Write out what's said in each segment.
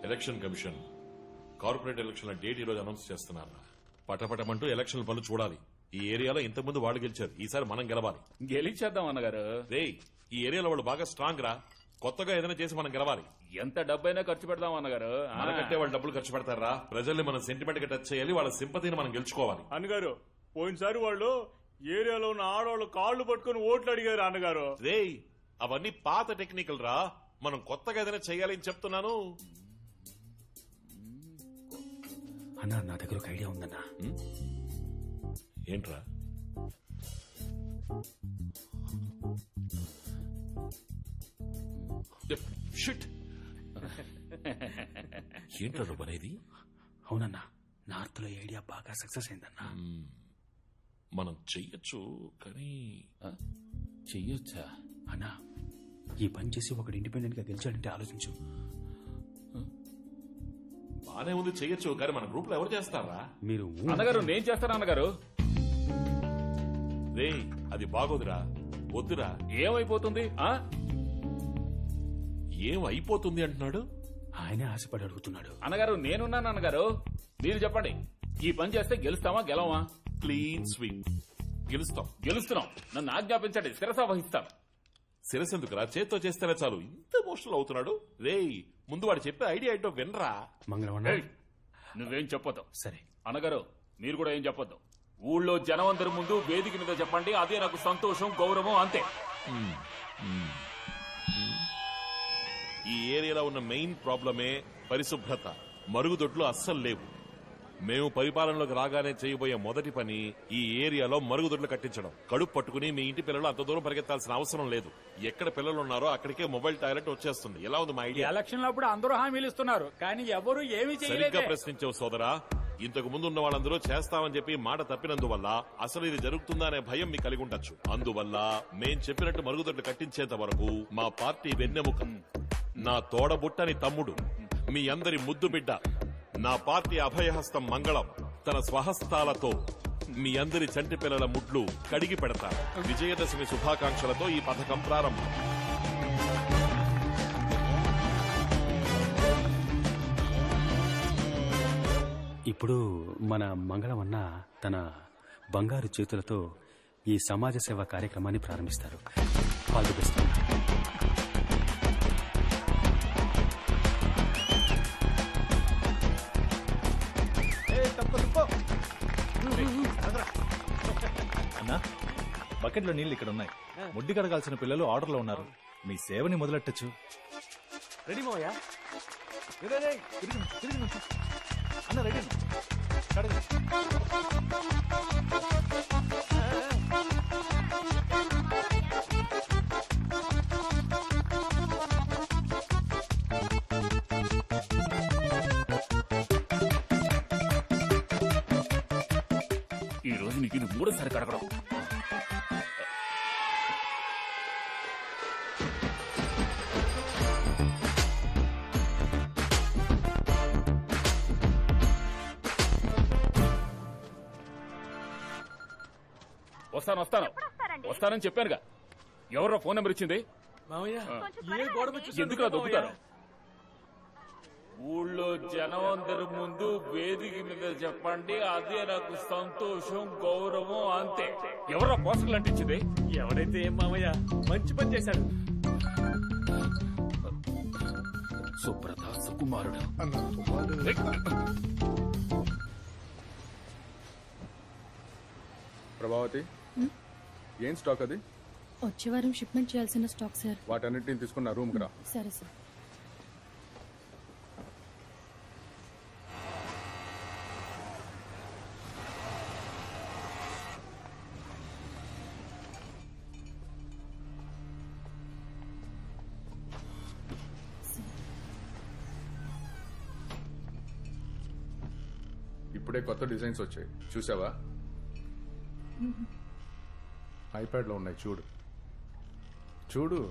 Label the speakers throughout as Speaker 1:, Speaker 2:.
Speaker 1: Election commission corporate ఎలక్షన్ల date ఈరోజు announce చేస్తున్నారు. పటపటమంటూ ఎలక్షన్ పనులు చూడాలి. ఈ ఏరియాలో ఇంతకుముందు వాళ్ళు గెలిచారు, ఈసారి మనం గెలవాలి.
Speaker 2: గెలిచేద్దాం అన్నగారు.
Speaker 1: రే, ఈ ఏరియాలో వాళ్ళు బాగా స్ట్రాంగ్ రా. కొత్తగా ఏదైనా చేసి మనం గెలవాలి.
Speaker 2: ఎంత డబ్బైనా ఖర్చు పెడదాం అన్నగారు.
Speaker 1: మనకంటే వాళ్ళు డబ్బులు ఖర్చు పెడతారా? ప్రజల్ని మనం సెంటిమెంట్ గా టచ్ చేయాలి, వాళ్ళ సింపతిని మనం గెలుచుకోవాలి.
Speaker 2: అన్నగారు, పోయినసారి వాళ్ళు ఏరియాలో ఉన్న ఆడవాళ్ళు కాళ్లు పట్టుకుని ఓట్లు అడిగారు అన్నగారు.
Speaker 1: రే, అవన్నీ పాత టెక్నికల్ రా. మనం కొత్తగా ఏదైనా చేయాలి అని చెప్తున్నాను.
Speaker 3: అన్నా, నా దగ్గర ఒక ఐడియా ఉందన్నా.
Speaker 1: ఏంట్రా? ఏంట్రా నువ్వు అనేది?
Speaker 3: అవునన్నా, నార్త్ లో ఐడియా బాగా సక్సెస్ అయిందన్నా.
Speaker 1: మనం చెయ్యొచ్చు, కానీ
Speaker 2: చెయ్యొచ్చా
Speaker 3: అన్నా? ఈ పని చేసి ఒకడు ఇండిపెండెంట్ గా గెలిచాడంటే ఆలోచించు.
Speaker 1: బానే ఉంది, చెయ్యొచ్చు, కానీ మన గ్రూప్ లో ఎవరు చేస్తారా?
Speaker 3: మీరు
Speaker 2: అన్నగారు. నేను చేస్తాను అన్నగారు.
Speaker 1: రే, అది బాగోదురా, వద్దురా.
Speaker 2: ఏమైపోతుంది?
Speaker 1: ఏం అయిపోతుంది అంటున్నాడు?
Speaker 3: ఆయనే ఆశపడి అడుగుతున్నాడు.
Speaker 2: అన్నగారు, నేనున్నాను అన్నగారు. మీరు చెప్పండి, ఈ పని చేస్తే గెలుస్తామా గెలవా?
Speaker 1: Clean sweep. గెలుస్తాం.
Speaker 2: గెలుస్తున్నాం. నన్ను ఆజ్ఞాపించండి, శిరస వహిస్తాం.
Speaker 1: శిరసెందుకురా, చేత్తో చేస్తేనే చాలు. ఇంత ఎమోషనల్ అవుతున్నాడు. రే, ముందు వాడు చెప్పే ఐడియా ఏంటో వినరా.
Speaker 3: మంగళవన్నా,
Speaker 2: నువ్వేం చెప్పొద్దు.
Speaker 3: సరే
Speaker 2: అన్నగారు, మీరు కూడా ఏం చెప్పొద్దు. ఊళ్ళో జనం అందరి ముందు వేదిక మీద చెప్పండి, అదే నాకు సంతోషం, గౌరవం, అంతే.
Speaker 1: ఈ ఏరియాలో ఉన్న మెయిన్ ప్రాబ్లమే పరిశుభ్రత. మరుగుదొడ్లు అస్సలు లేవు. మేము పరిపాలనలోకి రాగానే చేయబోయే మొదటి పని ఈ ఏరియాలో మరుగుదొడ్లు కట్టించడం. కడుపు పట్టుకుని మీ ఇంటి పిల్లలు అంత దూరం పరిగెత్తాల్సిన అవసరం లేదు. ఎక్కడ పిల్లలు ఉన్నారో అక్కడికే మొబైల్ టాయిలెట్ వచ్చేస్తుంది. ఎలా ఉంది మా ఐడియా?
Speaker 4: ఎలక్షన్ అప్పుడు అందరూ హామీలు ఇస్తున్నారు, కానీ ఎవరు ఏమీ
Speaker 1: సరిగ్గా
Speaker 4: చేయలేదు.
Speaker 1: ప్రశ్నించావు సోదరా. ఇంతకు ముందు ఉన్న వాళ్ళందరూ చేస్తామని చెప్పి మాట తప్పినందువల్ల అసలు ఇది జరుగుతుందా అనే భయం మీకు కలిగి ఉండొచ్చు. అందువల్ల మేం చెప్పినట్టు మరుగుదొడ్లు కట్టించేంత వరకు మా పార్టీ వెన్నెముక, నా తోడబుట్టని తమ్ముడు, మీ అందరి ముద్దు బిడ్డ, నా పార్టీ అభయహస్తం మంగళం తన స్వహస్తాలతో మీ అందరి చంటి పిల్లల ముడ్లు కడిగి పెడతారు. విజయదశమి శుభాకాంక్షలతో ఈ పథకం ప్రారంభం.
Speaker 3: ఇప్పుడు మన మంగళవన్న తన బంగారు చేతులతో ఈ సమాజ సేవ కార్యక్రమాన్ని ప్రారంభిస్తారు. All the best.
Speaker 5: అన్నా, బకెట్లో నీళ్లు ఇక్కడ ఉన్నాయి. ముడ్డి కడగాల్సిన పిల్లలు ఆర్డర్లో ఉన్నారు. మీ సేవని మొదలెట్టచ్చు. రెడీ మోయా? అన్న రెడీ.
Speaker 2: ఈ రోజు నీకు ఇది మూడోసారి కడగడం. వస్తానని చెప్పానుగా. ఎవరో ఫోన్ నెంబర్ ఇచ్చింది? ఎందుకు దొబ్బుతారు? ఊళ్ళో జనం అందరి ముందు వేదిక మీద చెప్పండి, అదే నాకు సంతోషం, గౌరవం, అంతే. ఎవరో పోస్టర్లు అంటించింది?
Speaker 4: ఎవరైతే ఏం మామయ్య, మంచి పని చేశాడు.
Speaker 2: సుబ్రత సుకుమారుడు.
Speaker 6: ప్రభావతి, ఏం స్టాక్ అది?
Speaker 7: వచ్చే వారం షిప్మెంట్ చేయాల్సిన స్టాక్ సార్.
Speaker 6: వాటన్నిటిని తీసుకున్న రూమ్ కి రా.
Speaker 7: సరే సార్.
Speaker 6: ఇప్పుడే కొత్త డిజైన్స్ వచ్చాయి, చూసావా? ఐప్యాడ్ లో ఉన్నాయి, చూడు చూడు.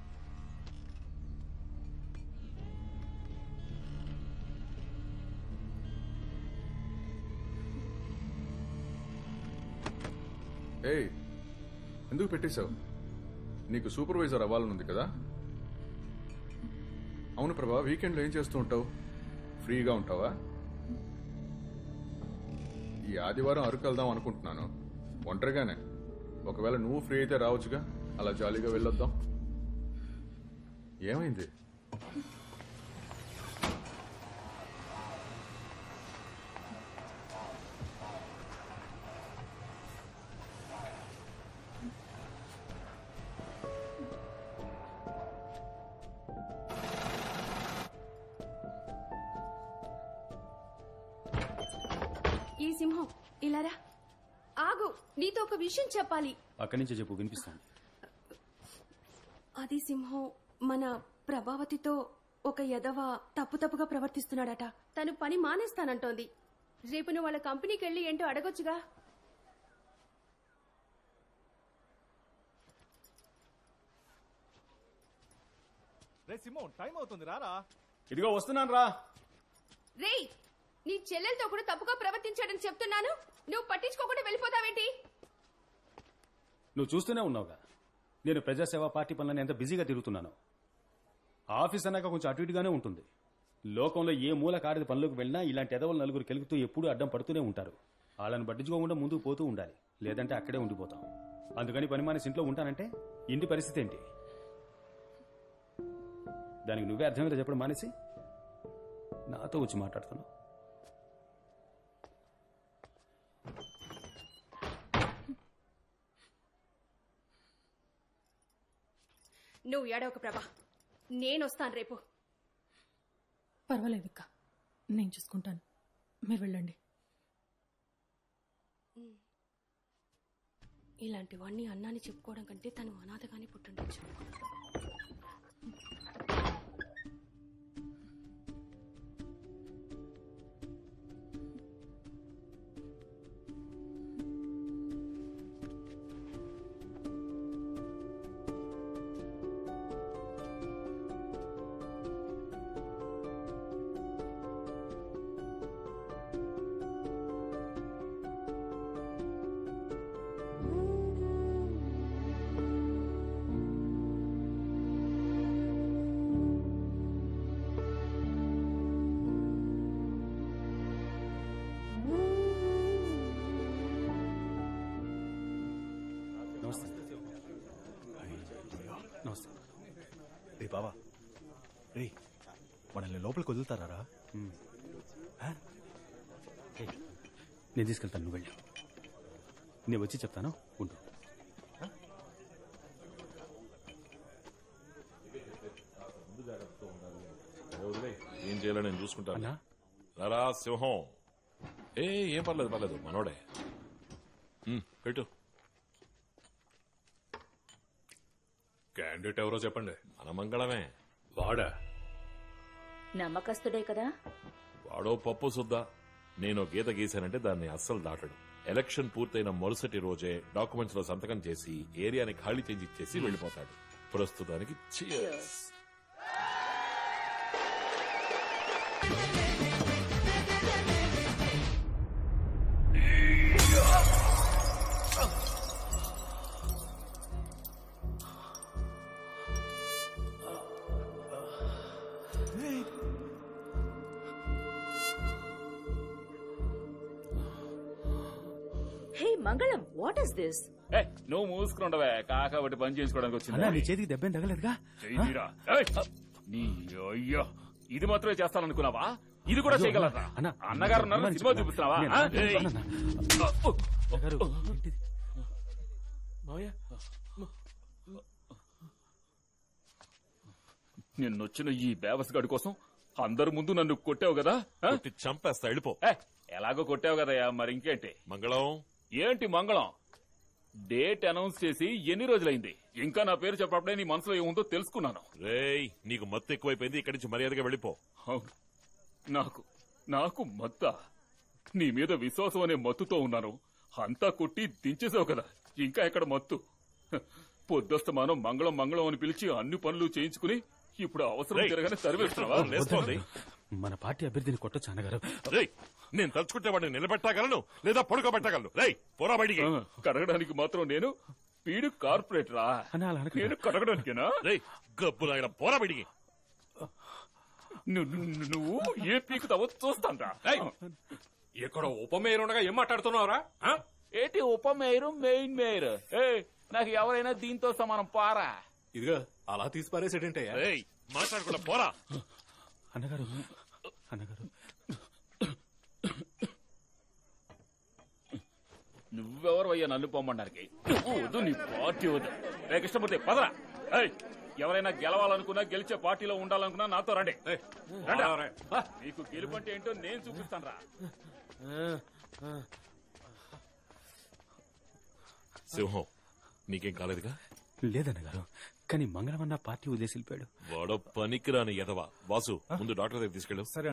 Speaker 6: ఏయ్, ఎందుకు పెట్టేశావు? నీకు సూపర్వైజర్ అవ్వాలనుంది కదా? అవును ప్రభా, వీకెండ్లో ఏం చేస్తూ ఉంటావు? ఫ్రీగా ఉంటావా? ఈ ఆదివారం అరకు వెళ్దాం అనుకుంటున్నాను, ఒంటరిగానే. ఒకవేళ నువ్వు ఫ్రీ అయితే రావచ్చుగా, అలా జాలీగా వెళ్ళొద్దాం. ఏమైంది?
Speaker 8: ఈ సింహం ఇలారా. ఆగు, నీతో ఒక విషయం చెప్పాలి.
Speaker 3: అక్కడి నుంచి చెప్పు, వినిపిస్తాను.
Speaker 8: అది సింహం మన ప్రభావతితో ఒక ఎదవ తప్పుగా ప్రవర్తిస్తున్నాడట. తను పని మానేస్తానంటోంది. రేపు నువ్వు వాళ్ళ కంపెనీకి వెళ్ళి ఏంటో అడగొచ్చుగా.
Speaker 5: రే సింహం, టైం అవుతుంది, రారా.
Speaker 3: ఇదిగో వస్తున్నాను రా.
Speaker 8: రేయ్, నీ చెల్లెలతో కూడా తప్పుగా ప్రవర్తించాడని చెప్తున్నాను, నువ్వు పట్టించుకోకుండా వెళ్ళిపోతావేంటి?
Speaker 3: నువ్వు చూస్తూనే ఉన్నావుగా, నేను ప్రజాసేవా పార్టీ పనులను ఎంత బిజీగా తిరుగుతున్నాను. ఆఫీస్ అన్నాక కొంచెం అటు ఇటుగానే ఉంటుంది. లోకంలో ఏ మూల కాడిది పనులకు వెళ్ళినా ఇలాంటి ఎదవలు నలుగురు కెలుగుతూ ఎప్పుడూ అడ్డం పడుతూనే ఉంటారు. వాళ్ళని పట్టించుకోకుండా ముందుకు పోతూ ఉండాలి, లేదంటే అక్కడే ఉండిపోతాం. అందుకని పని మానేసి ఇంట్లో ఉంటానంటే ఇంటి పరిస్థితి ఏంటి? దానికి నువ్వే అర్థమైతే చెప్పడం మానేసి నాతో వచ్చి మాట్లాడుతున్నావు.
Speaker 8: నువ్వు ఏడవక ప్రభా, నేనొస్తాను రేపు.
Speaker 7: పర్వాలేదు అక్క, నేను చూసుకుంటాను, మీరు వెళ్ళండి.
Speaker 8: ఇలాంటివన్నీ అన్నాన్ని చెప్పుకోవడం కంటే తను అనాథగానే పుట్టుండొచ్చు.
Speaker 5: రే బావా, రే మనల్ని లోపలికి వదులుతారా?
Speaker 3: నేను తీసుకెళ్తాను, నువ్వు వెళ్ళి. నేను వచ్చి చెప్తాను, ఉండు.
Speaker 1: ఏం చేయాలో నేను చూసుకుంటాను.
Speaker 3: అన్నా?
Speaker 1: రారా సింహం. ఏం పర్లేదు మనోడే. పెట్టు.
Speaker 9: క్యాండిడేట్ ఎవరో చెప్పండి.
Speaker 1: మన మంగళమే.
Speaker 9: వాడా?
Speaker 10: నమ్మకస్తుడే కదా.
Speaker 1: వాడో పప్పు సుద్దా. నేను గీత గీశానంటే దాన్ని అస్సలు దాటడు. ఎలక్షన్ పూర్తయిన మరుసటి రోజే డాక్యుమెంట్స్ లో సంతకం చేసి ఏరియాని ఖాళీ చేంజ్ ఇచ్చేసి వెళ్లిపోతాడు. ప్రస్తుతానికి cheers.
Speaker 10: హే మంగళం, వాట్ ఇస్ దిస్?
Speaker 2: నువ్వు మూసుకుండవే, కాకబట్టి పని చేసుకోవడానికి
Speaker 3: అన్నా, నీ
Speaker 2: వచ్చింది.
Speaker 3: చేతికి దెబ్బేం తగలేదుగా?
Speaker 2: నీ అయ్యో, ఇది మాత్రమే చేస్తాననుకున్నావా? ఇది కూడా చేయగలరా?
Speaker 3: అన్నా,
Speaker 2: అన్నగారు ఉన్నారు, సినిమా చూపిస్తున్నావా? నిన్నొచ్చిన ఈ బేవస్ గడి కోసం అందరి ముందు నన్ను కొట్టావు కదా?
Speaker 1: కొట్టి చంపేస్తా, వెళ్ళిపో.
Speaker 2: ఎలాగో కొట్టావు కదయ్యా, మరి ఇంకేంటి?
Speaker 1: మంగళం
Speaker 2: ఏంటి మంగళం? డేట్ అనౌన్స్ చేసి ఎన్ని రోజులైంది? ఇంకా నా పేరు చెప్పప్పుడే నీ మనసులో ఏముందో తెలుసుకున్నాను.
Speaker 1: రేయ్, నీకు మత్తు ఎక్కువైపోయింది. ఇక్కడి నుంచి మర్యాదగా వెళ్ళిపో.
Speaker 2: అవును, నాకు మత్త. నీ మీద విశ్వాసం అనే మత్తుతో ఉన్నాను. అంతా కొట్టి దించేసావు కదా, ఇంకా ఎక్కడ మత్తు? పొద్దస్తమానం మంగళం మంగళం అని పిలిచి అన్ని పనులు చేయించుకుని ఇప్పుడు అవసరం జరగానే సర్వేస్తున్నావా?
Speaker 3: మన పార్టీ అభ్యర్థిని కొట్టొచ్చు అన్నగారు.
Speaker 1: నేను తలుచుకుంటే వాడిని నిలబెట్టగలను, లేదా పడుకోబెట్టగలను. రేయ్, పోరా బయటికి.
Speaker 2: కడగడానికి మాత్రం నేను పీడు కార్పొరేటరా? నేను కడగడానికేనా?
Speaker 1: రేయ్, గబ్బు నాయన, పోరా బయటికి.
Speaker 2: నువ్వు ఏ పీకుతావో చూస్తాంరా.
Speaker 9: ఇక్కడ ఉప మేయర్ ఉండగా ఏం మాట్లాడుతున్నావురా?
Speaker 2: ఏంటి ఉప మేయరు మెయిన్ మేయర్? నాకు ఎవరైనా దీంతో సమానం పారా.
Speaker 9: ఇదిగా అలా తీసి పారేసేటంటే
Speaker 1: మాట్లాడకుండా పోరా.
Speaker 3: అన్నగారు అన్నగారు
Speaker 2: నువ్వెవరు అయ్యా నన్ను పొమ్మడానికి? నువ్వు వద్దు, నీ పార్టీ వద్దు. రే కృష్ణమూర్తి పదరా. ఎవరైనా గెలవాలనుకున్నా, గెలిచే పార్టీలో ఉండాలనుకున్నా నాతో రండి. నీకు గెలుపంటే ఏంటో నేను చూపిస్తాను రా.
Speaker 1: సింహం నీకేం కాలేదుగా?
Speaker 3: లేదన్నగారు, కానీ మంగళం అన్న పార్టీ వదిలేసి వెళ్ళిపోయాడు.
Speaker 1: వాడో పనికిరాని ఎదవా. వాసు ముందు డాక్టర్ దగ్గర తీసుకెళ్ళు.